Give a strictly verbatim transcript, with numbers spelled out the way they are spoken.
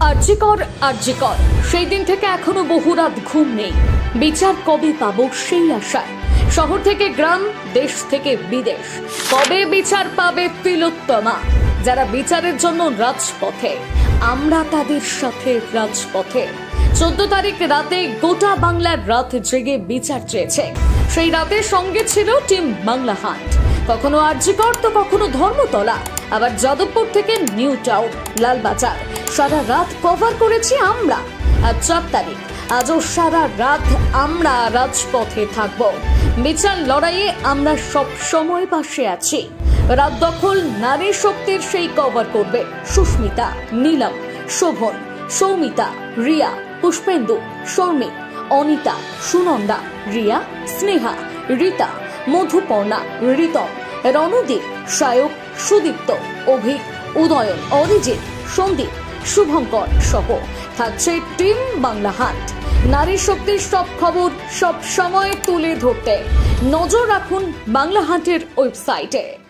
আরজিকর আরজিকর সেই দিন থেকে এখনো বহু রাত ঘুম নেই। বিচার কবে পাবো সেই আশায়, শহর থেকে গ্রাম, দেশ থেকে বিদেশ, কবে বিচার পাবে তিলোত্তমা। যারা বিচারের জন্য রাজপথে, আমরা তাদের সাথে রাজপথে। চোদ্দ তারিখ রাতে গোটা বাংলার রাত জেগে বিচার চেয়েছে। সেই রাতে সঙ্গে ছিল টিম বাংলা হান্ট। কখনো আরজিকর তো কখনো ধর্মতলা, আবার যাদবপুর থেকে নিউ টাউন, লালবাজার। সারা রাত কভার করেছি আমরা। আর চার তারিখ, আজও সারা রাত আমরা রাজপথে থাকব। বিচার লড়াইয়ে আমরা সব সময় পাশে আছি। রাত দখল নারী শক্তির সেই কভার করবে সুস্মিতা, নীলম, শোভন, সৌমিতা, রিয়া, পুষ্পেন্দু, শর্মী, অনিতা, সুনন্দা, রিয়া, স্নেহা, রীতা, মধুপর্ণা, ঋতম, রণদীপ, সায়ক, সুদীপ্ত, অভিক, উদয়ন, অরিজিৎ, সন্দীপ, শুভঙ্কর সহ থাকছে টিম বাংলা হান্ট। নারী শক্তির সব খবর সব সময় তুলে ধরতে নজর রাখুন বাংলা হান্টের ওয়েবসাইটে।